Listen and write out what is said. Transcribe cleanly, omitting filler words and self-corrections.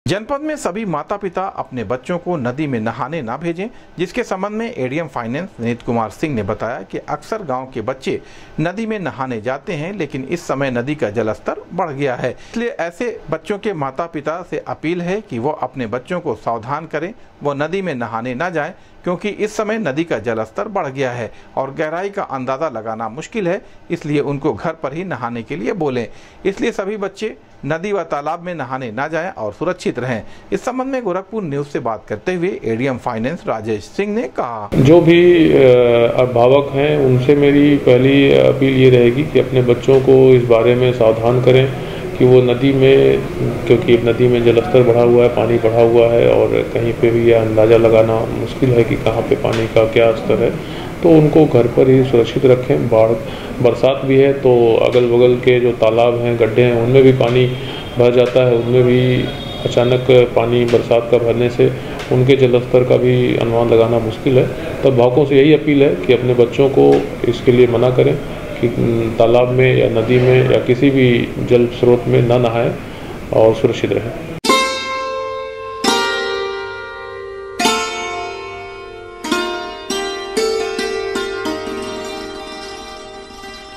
जनपद में सभी माता पिता अपने बच्चों को नदी में नहाने ना भेजें, जिसके संबंध में एडीएम फाइनेंस नीत कुमार सिंह ने बताया कि अक्सर गांव के बच्चे नदी में नहाने जाते हैं, लेकिन इस समय नदी का जलस्तर बढ़ गया है। इसलिए ऐसे बच्चों के माता पिता से अपील है कि वो अपने बच्चों को सावधान करें, वो नदी में नहाने ना जाएं, क्योंकि इस समय नदी का जलस्तर बढ़ गया है और गहराई का अंदाजा लगाना मुश्किल है। इसलिए उनको घर पर ही नहाने के लिए बोलें। इसलिए सभी बच्चे नदी व तालाब में नहाने ना जाएं और सुरक्षित रहें। इस संबंध में गोरखपुर न्यूज से बात करते हुए एडीएम फाइनेंस राजेश सिंह ने कहा, जो भी अभिभावक हैं उनसे मेरी पहली अपील ये रहेगी कि अपने बच्चों को इस बारे में सावधान करें कि वो नदी में, क्योंकि नदी में जलस्तर बढ़ा हुआ है, पानी बढ़ा हुआ है और कहीं पे भी यह अंदाज़ा लगाना मुश्किल है कि कहाँ पे पानी का क्या स्तर है, तो उनको घर पर ही सुरक्षित रखें। बरसात भी है तो अगल बगल के जो तालाब हैं, गड्ढे हैं, उनमें भी पानी भर जाता है। उनमें भी अचानक पानी बरसात का भरने से उनके जलस्तर का भी अनुमान लगाना मुश्किल है। तो अभिभावकों से यही अपील है कि अपने बच्चों को इसके लिए मना करें कि तालाब में या नदी में या किसी भी जल स्रोत में न नहाएं और सुरक्षित रहें।